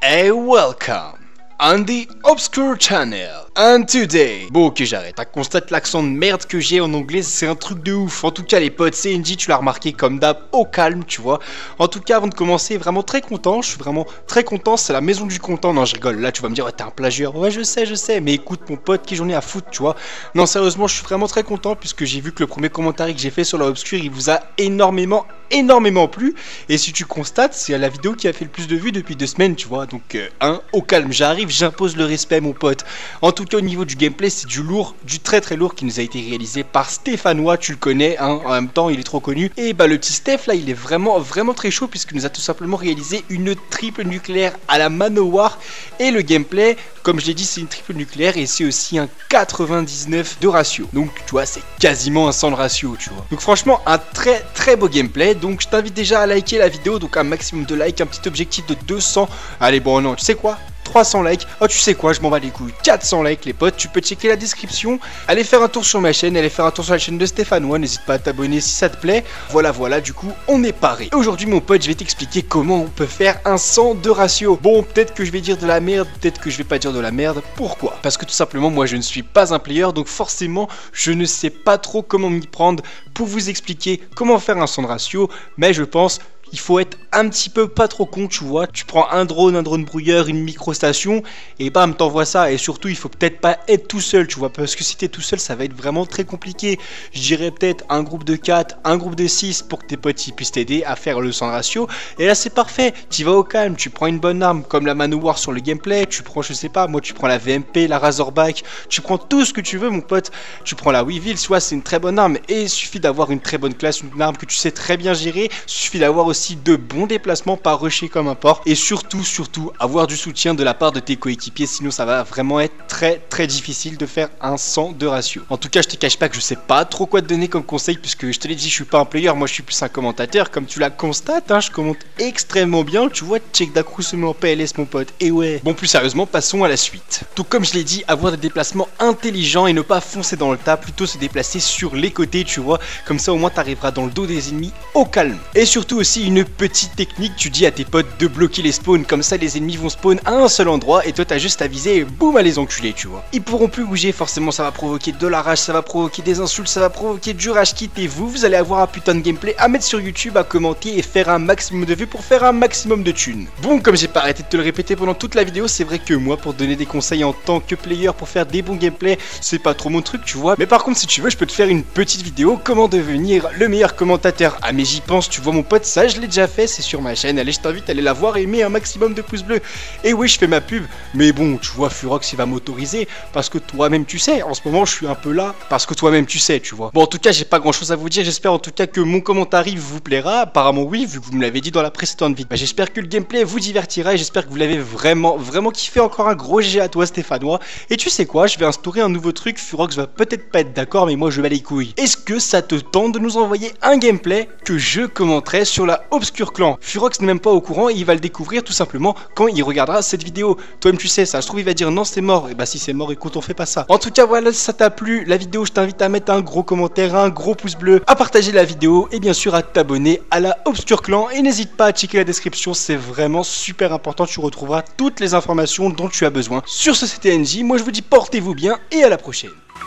Hey, welcome on the Obscure Channel. And today... Bon, ok, j'arrête. Constate l'accent de merde que j'ai en anglais, c'est un truc de ouf. En tout cas, les potes, CNJ, tu l'as remarqué comme d'hab, au calme, tu vois. En tout cas, avant de commencer, vraiment très content. Je suis vraiment très content. C'est la maison du content. Non, je rigole. Là, tu vas me dire, ouais, t'es un plagieur. Ouais, je sais. Mais écoute, mon pote, qui j'en ai à foutre, tu vois. Non, sérieusement, je suis vraiment très content puisque j'ai vu que le premier commentaire que j'ai fait sur la Obscure, il vous a énormément plu. Et si tu constates, c'est la vidéo qui a fait le plus de vues depuis 2 semaines, tu vois. Donc, au calme, j'arrive, j'impose le respect, mon pote. En tout cas, au niveau du gameplay, c'est du lourd, du très lourd qui nous a été réalisé par Stéphanois, tu le connais, hein, en même temps, il est trop connu. Et bah, le petit Steph, là, il est vraiment très chaud puisqu'il nous a tout simplement réalisé une triple nucléaire à la Manowar. Et le gameplay, comme je l'ai dit, c'est une triple nucléaire et c'est aussi un 99 de ratio. Donc, tu vois, c'est quasiment un 100 de ratio, tu vois. Donc, franchement, un très beau gameplay. Donc, je t'invite déjà à liker la vidéo, donc un maximum de likes, un petit objectif de 200. Allez, bon, non, tu sais quoi ? 300 likes, oh tu sais quoi, je m'en bats les couilles, 400 likes les potes, tu peux checker la description, allez faire un tour sur ma chaîne, allez faire un tour sur la chaîne de Stéphanois, n'hésite pas à t'abonner si ça te plaît, voilà, du coup on est paré. Aujourd'hui mon pote, je vais t'expliquer comment on peut faire un 100 de ratio. Bon, peut-être que je vais dire de la merde, peut-être que je vais pas dire de la merde, pourquoi? Parce que tout simplement moi je ne suis pas un player, donc forcément je ne sais pas trop comment m'y prendre pour vous expliquer comment faire un 100 de ratio, mais je pense... il faut être un petit peu pas trop con, tu vois. Tu prends un drone brouilleur, une microstation et bam, t'envoies ça. Et surtout, il faut peut-être pas être tout seul, tu vois. Parce que si t'es tout seul, ça va être vraiment très compliqué. Je dirais peut-être un groupe de 4, un groupe de 6 pour que tes potes puissent t'aider à faire le 100 ratio. Et là, c'est parfait. Tu vas au calme, tu prends une bonne arme comme la Manowar sur le gameplay. Tu prends, je sais pas, moi, tu prends la VMP, la Razorback. Tu prends tout ce que tu veux, mon pote. Tu prends la Weevil, soit c'est une très bonne arme. Et il suffit d'avoir une très bonne classe, une arme que tu sais très bien gérer. Il suffit d'avoir aussi de bons déplacements, pas rusher comme un porc, et surtout avoir du soutien de la part de tes coéquipiers, sinon ça va vraiment être très difficile de faire un 100 de ratio. En tout cas, je te cache pas que je sais pas trop quoi te donner comme conseil, puisque je te l'ai dit, je suis pas un player, moi je suis plus un commentateur, comme tu la constates, hein, je commente extrêmement bien, tu vois, check Dacrou se met en PLS mon pote, et ouais. Bon, plus sérieusement, passons à la suite. Donc comme je l'ai dit, avoir des déplacements intelligents et ne pas foncer dans le tas, plutôt se déplacer sur les côtés, tu vois, comme ça au moins t'arriveras dans le dos des ennemis au calme. Et surtout aussi une petite technique, tu dis à tes potes de bloquer les spawns, comme ça les ennemis vont spawn à un seul endroit et toi t'as juste à viser et boum à les enculer, tu vois. Ils pourront plus bouger, forcément ça va provoquer de la rage, ça va provoquer des insultes, ça va provoquer du rage kit et vous allez avoir un putain de gameplay à mettre sur YouTube, à commenter et faire un maximum de vues pour faire un maximum de thunes. Bon, comme j'ai pas arrêté de te le répéter pendant toute la vidéo, c'est vrai que moi pour donner des conseils en tant que player pour faire des bons gameplays, c'est pas trop mon truc, tu vois. Mais par contre si tu veux, je peux te faire une petite vidéo comment devenir le meilleur commentateur. Ah mais j'y pense, tu vois mon pote, ça je l'ai déjà fait, c'est sur ma chaîne, allez je t'invite à aller la voir et mets un maximum de pouces bleus. Et oui je fais ma pub, mais bon tu vois Furox il va m'autoriser parce que toi-même tu sais, en ce moment je suis un peu là parce que toi-même tu sais, tu vois. Bon en tout cas j'ai pas grand chose à vous dire, j'espère en tout cas que mon commentaire vous plaira, apparemment oui vu que vous me l'avez dit dans la précédente vidéo. Bah, j'espère que le gameplay vous divertira et j'espère que vous l'avez vraiment kiffé. Encore un gros GG à toi Stéphanois. Et tu sais quoi, je vais instaurer un nouveau truc, Furox va peut-être pas être d'accord mais moi je vais les couilles. Est-ce que ça te tente de nous envoyer un gameplay que je commenterai sur la Obscure Clan? Furox n'est même pas au courant et il va le découvrir tout simplement quand il regardera cette vidéo. Toi-même tu sais ça, je trouve il va dire non c'est mort. Et bah si c'est mort écoute on fait pas ça. En tout cas voilà, si ça t'a plu la vidéo, je t'invite à mettre un gros commentaire, un gros pouce bleu, à partager la vidéo et bien sûr à t'abonner à la Obscure Clan et n'hésite pas à checker la description, c'est vraiment super important, tu retrouveras toutes les informations dont tu as besoin. Sur ce c'était NJ, moi je vous dis portez-vous bien et à la prochaine.